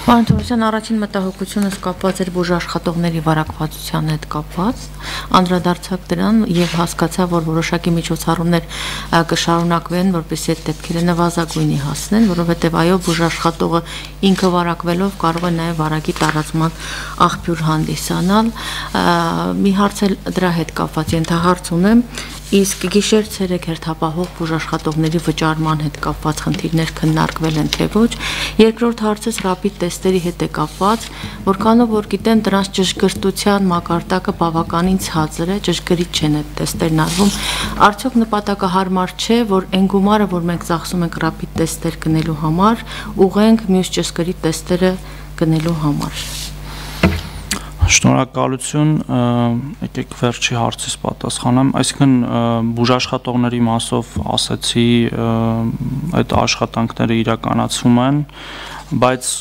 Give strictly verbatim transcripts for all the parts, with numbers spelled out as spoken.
Պարոն առաջին մտահոգությունս կապված էր բուժաշխատողների վարակվածության հետ կապված, անդրադարձակ դրան եւ հասկացա, որ որոշակի միջոցառումներ կշարունակվեն, որպեսզի այդ դեպքերը նվազագույնի հասնեն, որովհետեւ այո, բուժաշխատողը ինքը վարակվելով կարող է նաեւ վարակի տարածման աղբյուր հանդիսանալ։ Մի հարց էլ դրա հետ կապված ենթահարց ունեմ, իսկ գիշեր ցերեկ հերթապահող բուժաշխատողների վճարման հետ կապված խնդիրներ քննարկվել են թե ոչ։ Երկրորդ հարցս ռապիդ տեստերի հետ է կապված, որքանով որ գիտեմ դրանց ճշգրտության մակարդակը բավականին ցածր է, ճշգրիտ չեն այդ տեստերն արվում։ Արդյոք նպատակահարմար չէ, որ այն գումարը, որ մենք ծախսում ենք ռապիդ տեստեր գնելու համար, ուղենք մյուս ճշգրիտ տեստերը գնելու համար։ Շնորհակալություն, եկեք վերջի հարցից պատասխանեմ, այսինքն բուժաշխատողների մասով ասացի այդ աշխատանքները իրականացվում են, բայց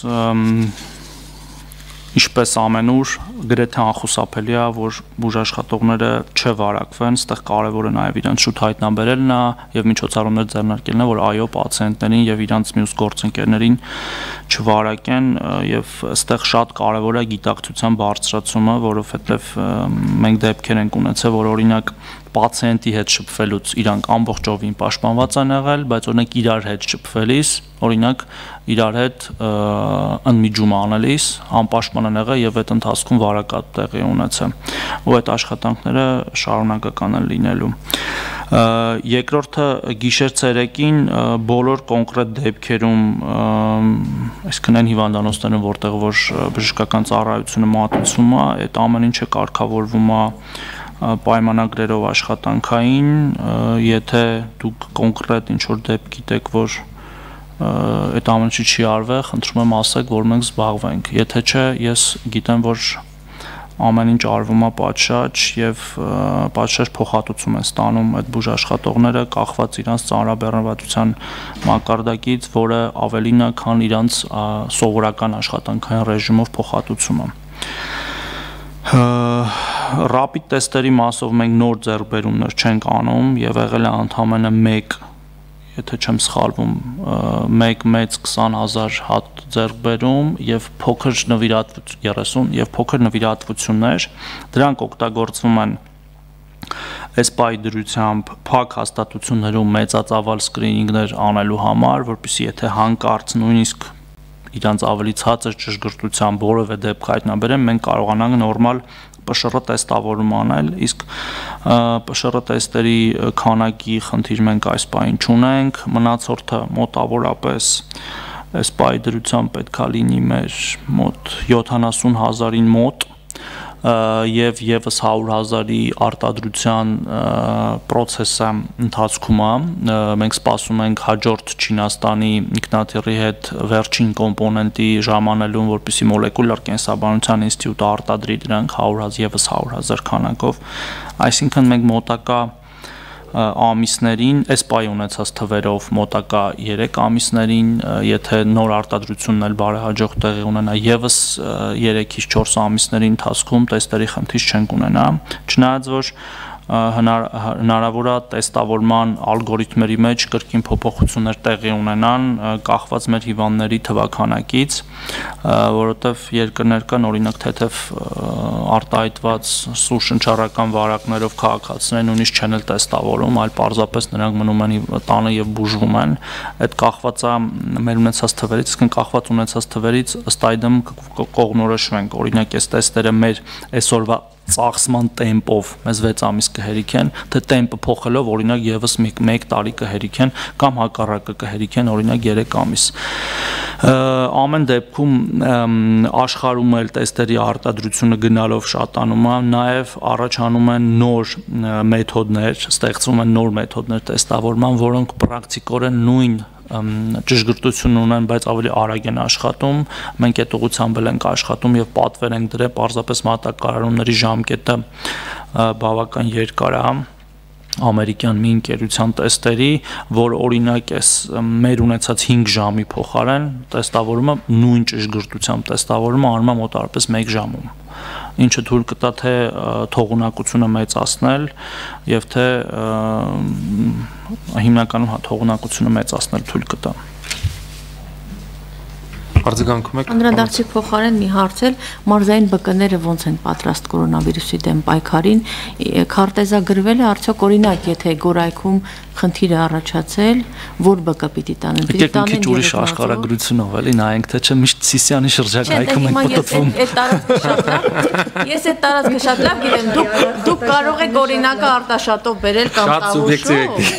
ինչպես ամենուր գրեթե անխուսափելի է, որ բուժաշխատողները չվարակվեն, այստեղ կարևոր է նաև իրենց շուտ հայտնաբերելն է եւ միջոցառումներ ձեռնարկելն է, որ այո պացիենտներին եւ իրենց մյուս գործընկերներին չվարակեն եւ այստեղ շատ կարևոր է գիտակցության բարձրացումը, որովհետեւ մենք դեպքեր ենք ունեցել, որ օրինակ պացիենտի հետ շփվելուց իրանք ամբողջովին պաշտպանված են եղել, բայց օրինակ իրար հետ շփվելիս, օրինակ իրար հետ ընդմիջում անելիս անպաշտպան են եղել եւ այդ ընթացքում վարակատ տեղի ունեցել, ու այդ աշխատանքները շարունակական են լինելու։ Երկրորդը գիշեր ցերեկին բոլոր կոնկրետ դեպքերում, այսինքն այն հիվանդանոցներում, որտեղ որ բժշկական ծառայությունը մատուցվում է, այդ ամեն ինչը կարգավորվում է պայմանագրերով աշխատանքային, եթե դուք կոնկրետ ինչ-որ դեպք գիտեք, որ այդ ամեն ինչը չի արվել, խնդրում եմ ասեք, որ մենք զբաղվենք, եթե չէ, ես գիտեմ, որ ամեն ինչ արվում է պատշաճ եւ պատշաճ փոխհատուցում են ստանում այդ բուժաշխատողները, կախված իրանց ծանրաբեռնվածության մակարդակից, որը ավելին է, քան իրանց սովորական աշխատանքային ռեժիմով փոխհատուցումը։ Ռապիդ տեստերի մասով մենք նոր ձեռքբերումներ չենք անում եւ եղել է ընդամենը մեկ, եթե չեմ սխալվում, մեկ մեծ քսան հազար հատ ձեռքբերում եւ փոքր նվիրատվություն երեսուն եւ փոքր նվիրատվություններ, դրանք օգտագործվում են էսպայի դրությամբ փակ հաստատություններում մեծածավալ սկրինինգներ անելու համար, որպեսզի եթե հանկարծ նույնիսկ իրանց ավելի ցածր ճշգրտությամբ որևէ դեպք հայտնաբերեն, մենք կարողանանք նորմալ P Š R տեստավորում անել, իսկ P Š R տեստերի քանակի խնդիր մենք այս պահին չունենք, մնացորդը մոտավորապես էսպայի դրությամբ պետք է լինի մեր մոտ յոթանասուն հազարին մոտ եւ եւս հարյուր հազարի արտադրության process-ը ընթացքում է, մենք սպասում ենք հաջորդ Չինաստանի ինքնաթիռի հետ վերջին կոմպոնենտի ժամանելուն, որպեսզի մոլեկուլար կենսաբանության ինստիտուտը արտադրի դրանք հարյուր եւս հարյուր հազար քանակով, այսինքն մենք մոտակա ամիսներին, էսպայի ունեցած թվերով մոտակա երեք ամիսներին, եթե նոր արտադրությունն էլ բարեհաջող տեղի ունենա, եւս երեքից չորս ամիսների ընթացքում տեստերի խնդիր չենք ունենա, չնայած որ հնարավոր է տեստավորման ալգորիթմերի մեջ կրկին փոփոխություններ տեղի ունենան, կախված մեր հիվանդների թվաքանակից, որովհետև երկրներ կան, օրինակ թեթև արտահայտված սուր շնչառական վարակներով քաղաքացիներ նույնիսկ չեն էլ տեստավորում, այլ պարզապես նրանք մնում են տանը եւ բուժվում են, այդ կախված է մեր ունեցած թվերից, իսկ կախված ունեցած թվերից ըստ այդմ կողմնորոշվենք, օրինակ այս տեստերը մեր այսօրվա ծախսման տեմպով մեզ վեց ամիս կհերիքեն, թե տեմպը փոխելով օրինակ եւս մեկ տարի կհերիքեն կամ հակառակը կհերիքեն օրինակ երեք ամիս։ Ամեն դեպքում աշխարհում էլ տեստերի արտադրությունը գնալով շատանում է, նաեւ առաջանում են նոր մեթոդներ, ստեղծվում են նոր մեթոդներ տեստավորման, որոնք պրակտիկորեն նույն ճշգրտություն ունեն, բայց ավելի արագ են աշխատում, մենք այդ ուղղությամբ ենք աշխատում եւ պատվեր ենք դրել, պարզապես մատակարարումների ժամկետը բավական երկար է ամերիկյան մի ընկերության տեստերի, որ օրինակ էս մեր ունեցած հինգ ժամի փոխարեն տեստավորումը նույն ճշգրտությամբ տեստավորումը անում է մոտավորապես մեկ ժամում, ինչը թույլ կտա թե թողունակությունը մեծացնել եւ թե հիմնականում թողունակությունը մեծացնել թույլ կտա։ Արձագանքում եք։ Անդրադարձի փոխարեն մի հարց էլ մարզային բկները ոնց են պատրաստ կորոնավիրուսի դեմ պայքարին, քարտեզագրվել է արդյոք օրինակ, եթե Գորայքում խնդիր է առաջացել, որ բկ պիտի տանեն։ Պիտի տանեն ուրիշ աշխարհագրությունով էլի, նայենք թե չէ միշտ Սիսիանի շրջակայքում ենք պատտվում։ Ես այդ տարածքը շատ լավ գիտեմ, դուք դուք կարող եք օրինակը Արտաշատով բերել կամ Տավուշով։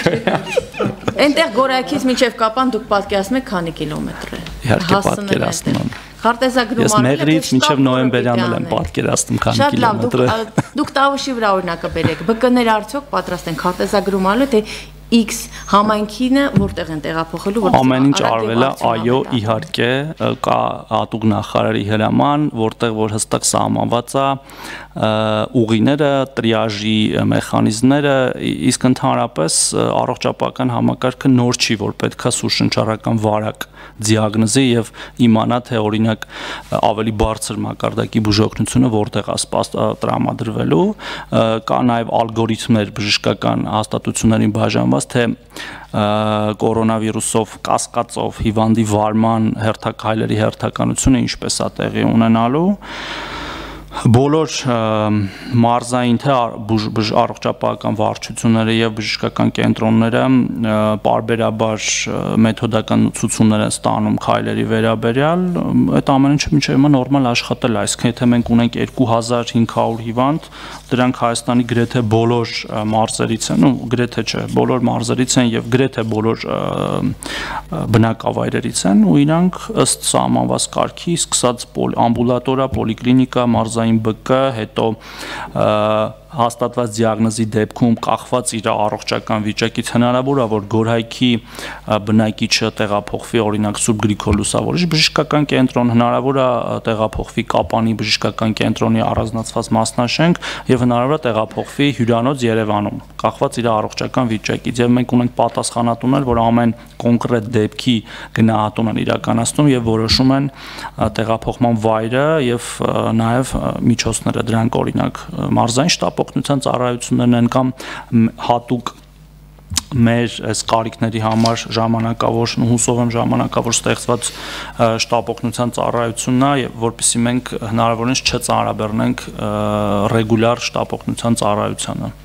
Այնտեղ Գորայքից մինչև Կապան դուք պատկերացնում եք քանի կիլոմետր է։ Իհարկե պատկերացնում եմ։ Քարտեզագրում Ես մեղրից մինչև նոյեմբերյան եմ պատկերացնում քանի կիլոմետր է։ Շատ լավ, դուք Տավուշի վրա օրինակը բերեք։ Բկներ արդյոք պատրաստ են քարտեզագրում ալու թե X համայնքինը որտեղ են տեղափոխելու, որտեղ ամեն ինչ արվել է, այո, իհարկե, կա հատուկ նախարարի հրաման, որտեղ որ հստակ սահմանված է ուղիները, տրիաժի մեխանիզմները, իսկ ընդհանրապես առողջապահական համակարգը նոր չի, որ պետքա սուրշնչառական վարակ դիագնոզի եւ իմանա թե օրինակ ավելի բարձր մակարդակի բուժօգնությունը որտեղ է տրամադրվելու, կա նաեւ ալգորիթմներ բժշկական հաստատություններին բաժանված թե կորոնավիրուսով կասկածով հիվանդի վարման հերթաքայլերի հերթականությունը ինչպես է տեղի ունենալու բոլոր մարզային թե առողջապահական վարչությունները եւ բժշկական կենտրոնները բարբերաբար մեթոդական ցուցումներ են ստանում քայլերի վերաբերյալ այդ ամեն ինչը մինչև հիմա նորմալ աշխատել է այսինքն եթե մենք ունենք երկու հազար հինգ հարյուր հիվանդ դրանք Հայաստանի գրեթե բոլոր մարզերից են ու գրեթե չէ բոլոր մարզերից են եւ գրեթե բոլոր բնակավայրերից են ու իրանք ըստ սահմանված կարգի սկսած ամբուլատորա պոլիկլինիկա մարզային բկ, հետո հաստատված դիագնոզի դեպքում կախված իր առողջական վիճակից հնարավոր է որ Գորհայքի բնակիչը տեղափոխվի օրինակ Սուրբ Գրիգոր Լուսավորիչ բժշկական կենտրոն հնարավոր է տեղափոխվի Կապանի բժշկական կենտրոնի առանձնացված մասնաշենք եւ հնարավոր է տեղափոխվի հյուրանոց Երևանում կախված իր առողջական վիճակից եւ մենք ունենք պատասխանատուներ որ ամեն կոնկրետ դեպքի գնահատում են իրականացնում եւ որոշում են տեղափոխման վայրը եւ նաեւ միջոցները դրանք օրինակ մարզային շտապ օգնության ծառայություններն են կամ հատուկ մեր այս կարիքների համար ժամանակավոր հուսով եմ ժամանակավոր ստեղծված շտապ օգնության ծառայությունն է որպեսզի մենք հնարավորինս չծանրաբեռնենք ռեգուլյար շտապ օգնության ծառայությանը